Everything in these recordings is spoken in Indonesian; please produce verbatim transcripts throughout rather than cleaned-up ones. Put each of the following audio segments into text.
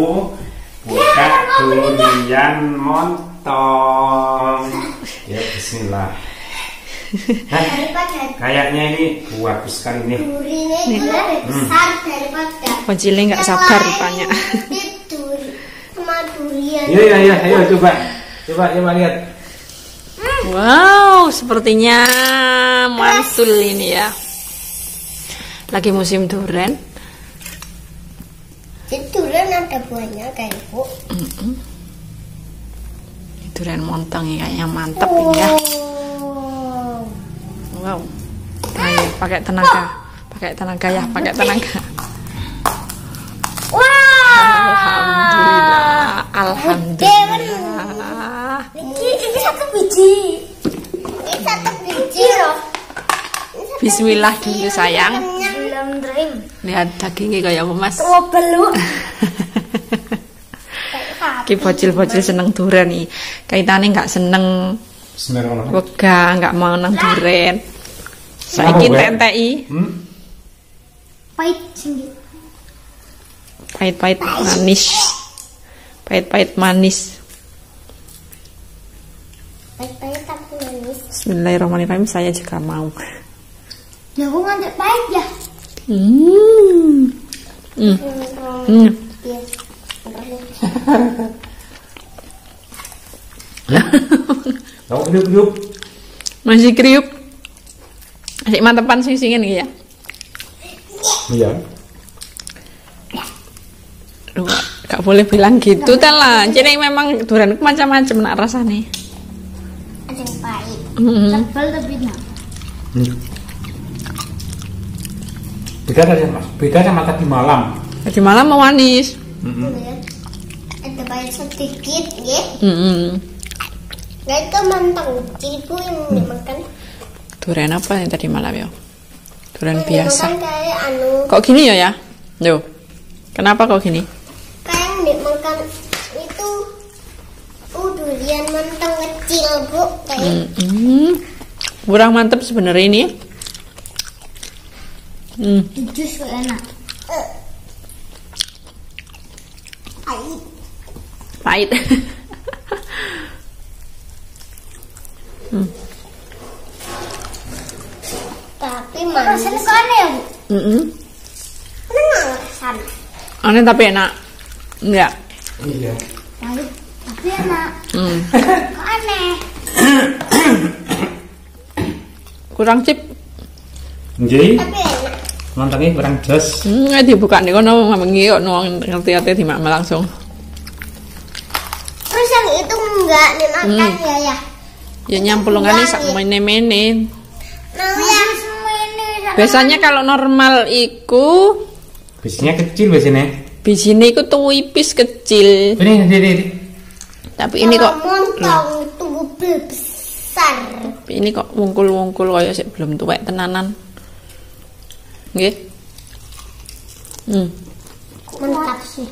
buka durian montong. Ya bismillah. Hah, kayaknya ini bagus sekali nih. Durinya itu lebih besar daripada. Kocilnya nggak sabar rupanya. Sama durian. Iya iya iya, ayo coba, coba coba lihat. Wow, sepertinya mantul ini ya. Lagi musim durian. Jadi durian ada buahnya kayak ibu. Mm -mm. Durian montong ya, kayaknya mantap ini ya. Wow. Ayo pakai tenaga, pakai tenaga ya, pakai tenaga. Wow. Alhamdulillah, alhamdulillah. Ini, ini satu biji. Ini satu biji loh. Bismillah dulu sayang. Belum dream. Lihat dagingnya kayak apa mas? Tua belum. Ki bocil-bocil seneng durian nih. Kaitannya nggak seneng. Wega nggak mau nang durian. Saiki tentei. Hmm? Pahit sini. Pahit-pahit manis. Pahit-pahit manis. Pahit-pahit tapi manis. Bismillahirrahmanirrahim, saya juga mau. Ya aku ngantuk pahit ya. Hmm. Hmm. Hmm. Tahu kriuk-kriuk. Masih kriuk. Masih mantepan sing-singin ya. Iya. Duh, gak boleh bilang gitu lah. Jadi memang durian macam-macam nak rasanya. Ada yang pahit. Hmm. Tebal tapi enak. Hmm. Beda sama beda sama tadi malam. Tadi malam mau manis. Mm-hmm. Ada pahit sedikit ya. Mm-hmm. Nah itu mantang. Ibu yang dimakan. Durian apa yang tadi malam ya? Durian Yang biasa. dimakan kayak anu. Kok gini ya ya? Yo. Kenapa kok gini? Kayak yang dimakan itu. Uh durian mantang kecil bu. Kayak. Mm-hmm. Kurang mantep sebenarnya ini. Hmm. Jus enak. Uh. Pahit. Pahit. hmm. Tapi manis. Rasanya kok aneh ya bu? Mm -mm. Enak rasanya. Aneh tapi enak. Enggak. Iya. Pahit tapi enak. Hmm. Kok aneh? Kurang cip. Nggih. Tapi enak. Lontongnya kurang jos. Hmm, dibuka nih kono ngamengi kok nuang ngerti-ngerti dimakan langsung. Terus yang itu enggak dimakan Hmm. ya ya. Ya nyampulungannya sak mene-mene. Nah ya. Biasanya kalau normal iku Bijinya kecil biasanya. bijine iku tuwipis kecil. Ini ini ini. Tapi ini kok montong tunggu besar. tapi ini kok wungkul-wungkul kaya sik belum tuwek tenanan. Nggih. Hmm. Mantap sih.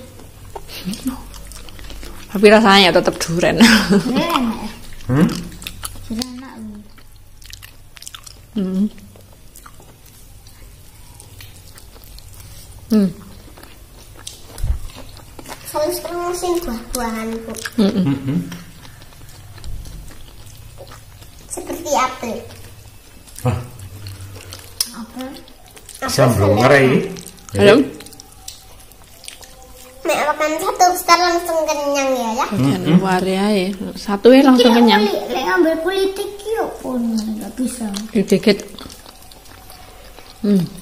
Tapi rasanya tetap durian. Enak ya. Hmm? Sudah enak. hmm. Hmm. Selalu sering musim buah-buahan bu. Hmm. Hmm. Mm-hmm. Seperti apel. Wah, Apel. sambal ngerai. Halo. Nek makan satu sekarang langsung kenyang ya ya. Jangan luar ya. Satu ya langsung kenyang. Lek ngambil politik yuk pun nggak bisa. Dikit. Hmm.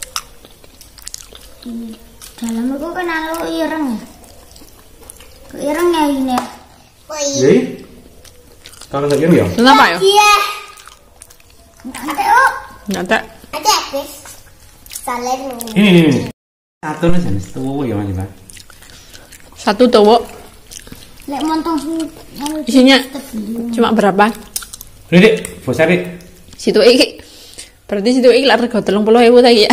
Dalam itu kan alo ireng ya. Ireng ya ini ya. Oh iya. Jadi, kalau saya ya. Kenapa ya? Iya. Ada oh. Nggak ada. Ada habis. Salen. Ini, ini, ini. Satu nih jenis tuh ya mas Pak. Satu towo. Lek montong yang Isinya cuma berapa? Ini, bos cari. Situ iki. Berarti situ iki lek rego telung puluh ewu tadi ya.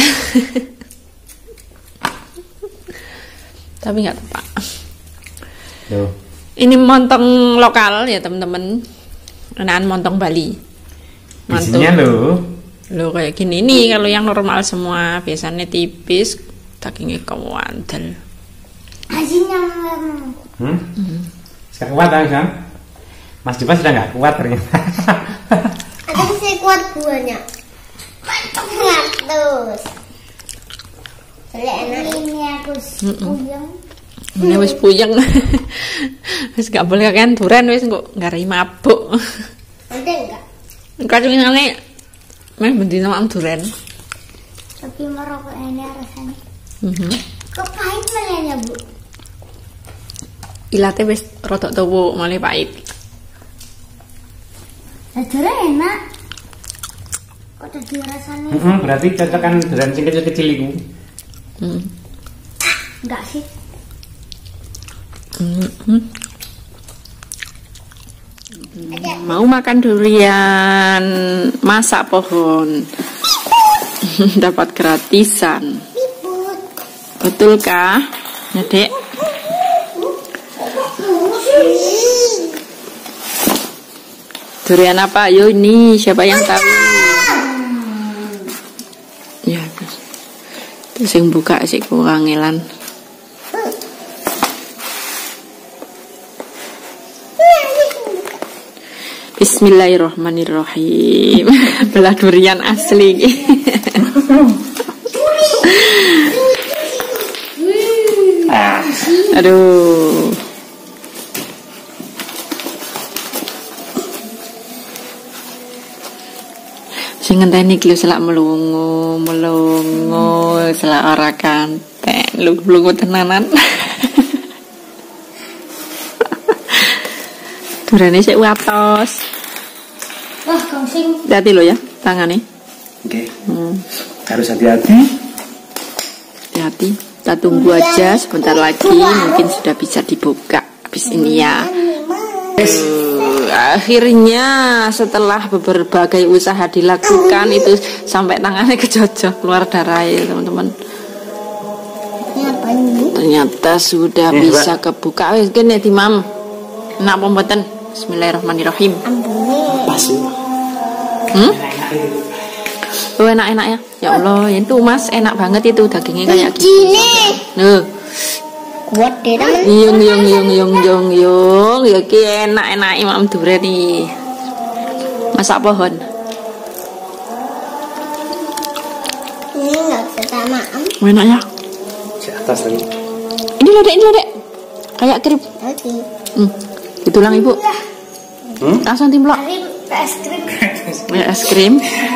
Tapi nggak tepat. Tuh. Ini montong lokal ya teman-teman. Enakan montong Bali. Isinya lo. Lo kayak gini nih kalau yang normal semua biasanya tipis, dagingnya kewandel. Asinnya. Hmm? Sekarang kuat kan? Mas Dipa sudah nggak kuat ternyata. Ada saya kuat buahnya. Kuat terus. Soalnya enak ini aku puyeng. Ini wis puyeng. Wis gak boleh kan duren wis kok ngarai mabuk. Ada enggak? Kacungane meh bendina mak duren. Tapi merokok ini rasanya. Mhm. Kok pahit malahnya, Bu? Ilate wis rada tuwa malah pahit. Durian enak. Kok tadi rasanya? Hmm, berarti cocok kan duren sing kecil-kecil itu. Hmm. Enggak sih. Hmm. Mau makan durian masak pohon. Dapat gratisan. Betulkah, Dek? Durian apa? Ayo ini siapa yang tahu? Ya, terus yang buka sih kangelan. Bismillahirrahmanirrahim. Belah durian asli. Ah, aduh. Sing ngenteni iki selak melungu, melungu, selak ora kantek, lungu tenanan. Durane sik watos. Wah, gangsing. Hati lo ya tangannya. Oke. Okay. Hmm. Harus hati-hati. Hati-hati. Kita tunggu aja sebentar lagi mungkin sudah bisa dibuka habis ini ya. Uh, akhirnya setelah berbagai usaha dilakukan itu sampai tangannya kejojok keluar darah ya teman-teman. Ternyata sudah eh, bisa kebuka. Wis kene Dimam. Enak pembuatan. Bismillahirrahmanirrahim. Pas. Hmm? Oh, enak-enak ya. Ya Allah, itu Mas enak banget itu dagingnya kayak gini. Nuh. Kuat deh, teman. Yung yung yung yung yung yung. Ya ki enak-enak Imam Durian nih. Masak pohon. Ini enggak sama Am. Enak ya. Di atas lagi. Ini loh, Dek, ini loh, Dek. Kayak krip. Oke. Hmm. Ditulang Ibu. Hmm? Langsung timplok. Es krim. Ya, es krim.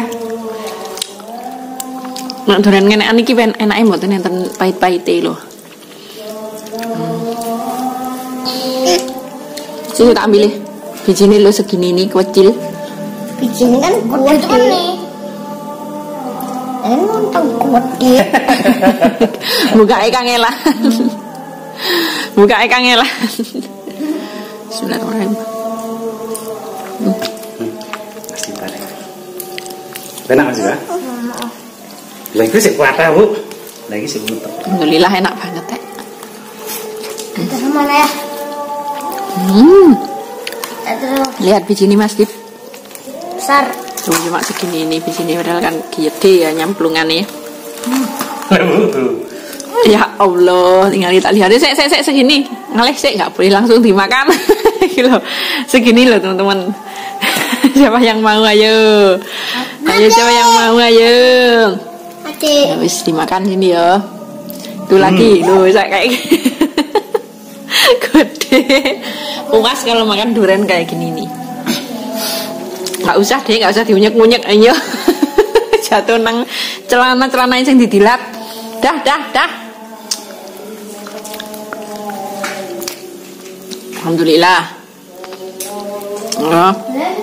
Nek durian ngenekan iki enake mboten enten pahit-pahite lho. Sini tak ambil bijine lho segini ini kecil. Bijine kan gede nih. Ini montong gede. Buka kangelan. Buka kangelan. Bismillahirrahmanirrahim. Hmm. Pasti tarik. Enak Mas ya? Lagi sih kuat Bu. Lagi sih butuh. Alhamdulillah enak banget teh. Terus mana ya? Hmm. Terus Lihat biji ini Mas Dip. besar. Tuh cuma segini ini biji ini padahal kan gede ya nyamplungannya. Hmm. Ya Allah, tinggal kita lihat. Sek sek sek segini. Ngalih sik enggak boleh langsung dimakan. Loh, segini loh teman-teman. Siapa yang mau ayo? Ayo siapa yang mau ayo? Adik. Ya wis dimakan sini ya. Itu lagi, hmm. Loh, saya kayak gede. Puas kalau makan durian kayak gini nih. Nggak usah deh, nggak usah diunyek-unyek ayo. Jatuh nang celana-celana yang didilat. Dah, dah, dah. Alhamdulillah. Oh.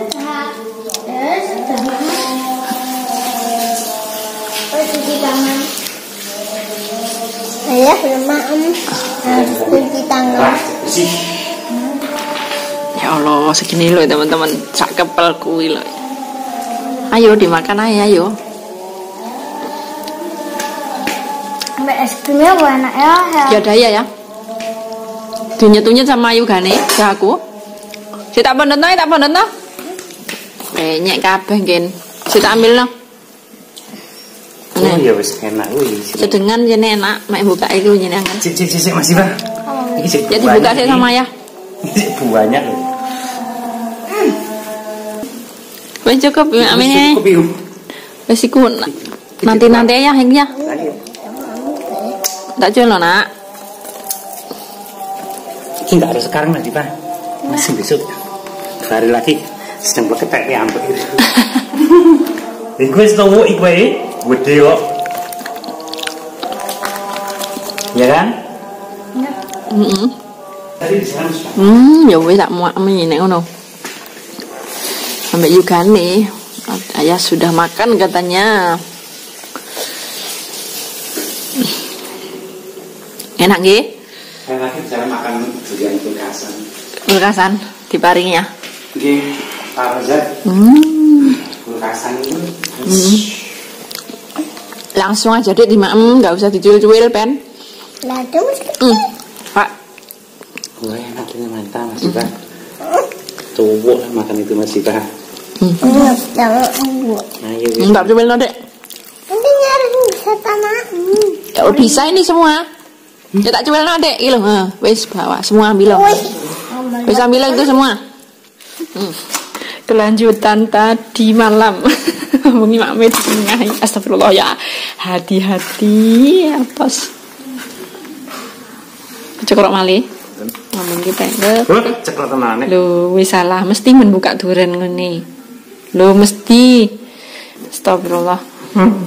Ayah belum harus cuci tangan. Ya Allah, segini loh teman-teman, sak kepel kuwi loh. Ayo dimakan aja, ayo. Mbak es krimnya enak ya. Ya daya ya. Dunyet-dunyet sama ayu gane, ke aku. Si tak pondot no, tak pondot no. Eh, nyek kabeh ngen. Si tak ambil no. Oh ya wis enak kuwi. Sedengan jene enak, mek buka iku jene angel. Cik cik cik masih Pak. Iki sik. Jadi buka sih sama ya. Ini buahnya loh. Wes cukup ya amene. Cukup yuk. Wes iku nanti-nanti ya heng ya. Tak jual nak. Ini nggak ada sekarang nanti Pak. Masih besok. Dua hari lagi sedang berketek nih ambek. Iku wis tuwuk iku wae. Gede kok. Ya kan? Ya. Heeh. Tadi di sana sudah. Hmm, ya wis tak muak nek ngono. Sampai Yugane, ayah sudah makan katanya. Enak nggih? Saya lagi cara makan durian kulkasan. Kulkasan diparingi ya. Nggih, Pak Razak. Hmm. Kulkasan itu. Hmm. Langsung aja deh dimaem, nggak usah dicuil-cuil pen. Lah terus. Hmm. Pak. Wah enak ini mantap Mas Iba. Tuwuk lah makan itu Mas Iba. Hmm. Ayo. Enggak cuil no dek. Nanti nyari bisa tanah. Ya bisa ini semua. Ya tak cuil no dek, ilo. Wes bawa semua ambil lo. Wes ambil itu semua. Hmm. Kelanjutan tadi malam. Ngomongin Mak Med ngai. Astagfirullah ya. Hati-hati atas. Cekrok malih. Ngomong kita enggak. Loh, cekrok tenane. Lho, wis salah, mesti membuka duren ngene. Lho, mesti. Astagfirullah. Hmm.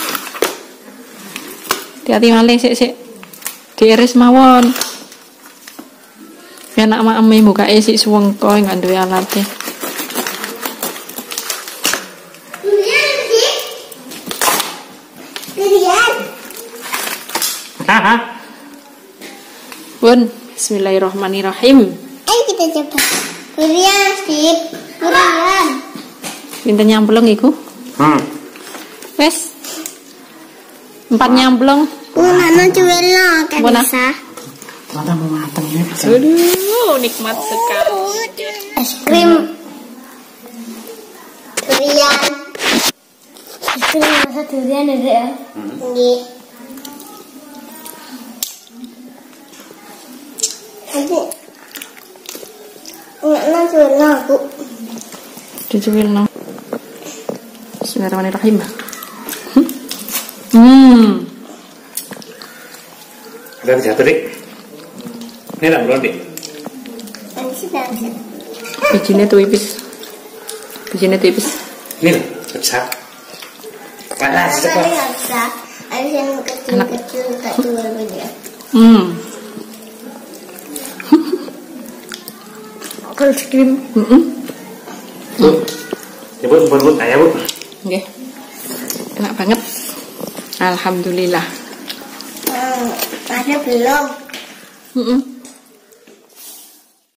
Hati-hati malih sik-sik. Diiris mawon. Ya nak mak ame buka sik suwengko enggak duwe alate. Durian sih. Durian. Haha. Bun, bismillahirrahmanirrahim. Ayo kita coba. Durian sih. Durian. Pinten nyamplung iku? Hmm. Wes. Empat nyamplung. Mana cuwelno kan Mana? bisa. Mantap mau matang ini. Aduh, nikmat sekali. Es krim. Durian. Es krim rasa durian ada ya? Nggih. Nanti. Enggak cuwelno aku. Dicuwil no. Bismillahirrahmanirrahim. Hmm. Udah jatuh dik. Ini tak belum dik. Nanti sih dah bisa. Bijinya tipis. Bijinya tipis. Ini loh, besar. Panas Tapi cepat. nggak bisa. Ada yang kecil-kecil tak jual dia. Hmm. Kalau es krim. Heeh. Bu, ya bu, bu, bu, ayah bu. Nggih. Enak banget. Alhamdulillah. Hmm, ada belum? Heeh.